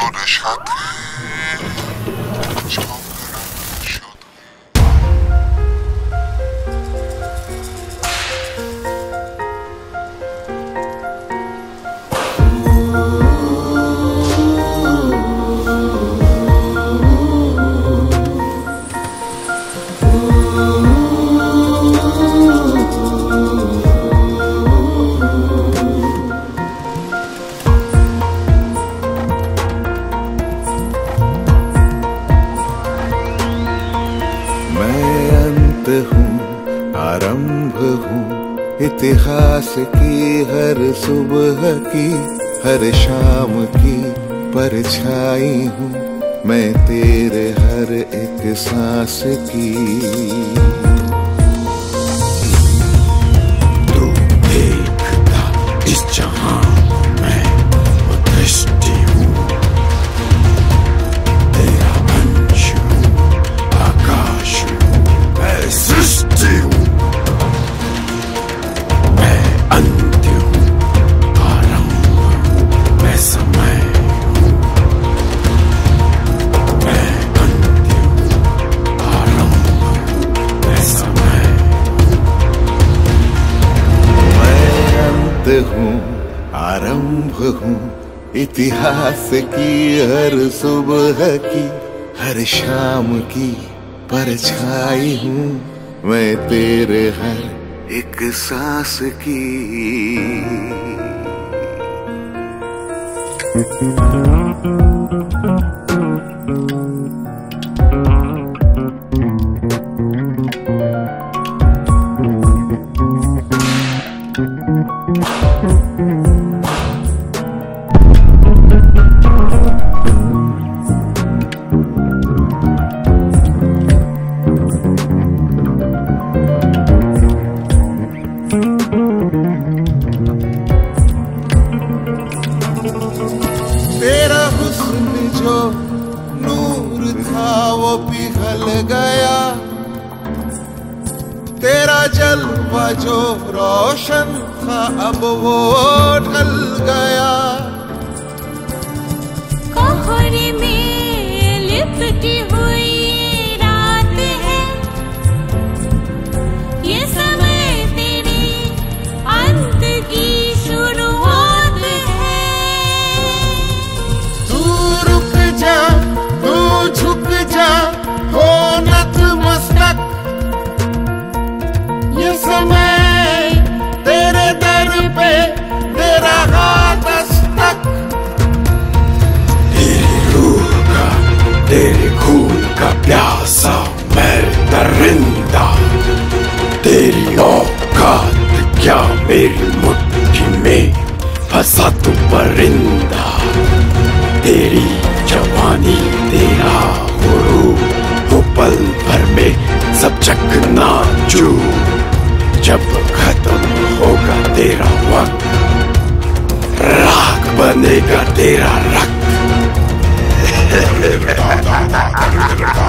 তোর সাথে आरंभ हूँ इतिहास की, हर सुबह की हर शाम की परछाई हूँ मैं तेरे हर एक सांस की। तू देखता इस जहां मैं वो दृष्टि हूँ, तेरा अंश हूँ, आकाश हूँ, मैं सृष्टि हूँ, मैं अंत्य हूँ, आरंभ हूँ, मैं समय हूँ, मैं अंत्य हूँ, आरंभ हूँ, मैं समय हूँ। मैं अंत हूँ आरंभ हूँ इतिहास की, हर सुबह की हर शाम की परछाई हूँ मैं तेरे हर एक सांस की। तेरा हुस्न जो नूर था वो पिघल गया, तेरा जलवा जो रोशन था अब वो ढल गया। कोहरे में लिपटी हुई रात है, ये समय तेरे अंत की शुरुआत है। तू रुक जा, तू झुक जा, हो नतमस्तक, ये समय तेरे दर पे तेरा हाथ दस्तक। तेरी रूह का, तेरे खून का प्यासा मैं दरिंदा, तेरी औकात क्या मेरी मुट्ठी में फंसा तू परिंदा। तेरी जवानी तेरा गुरूर वो पल भर में सब चकना चूर। जब खत्म होगा तेरा वक्त, राख बनेगा तेरा रक्त।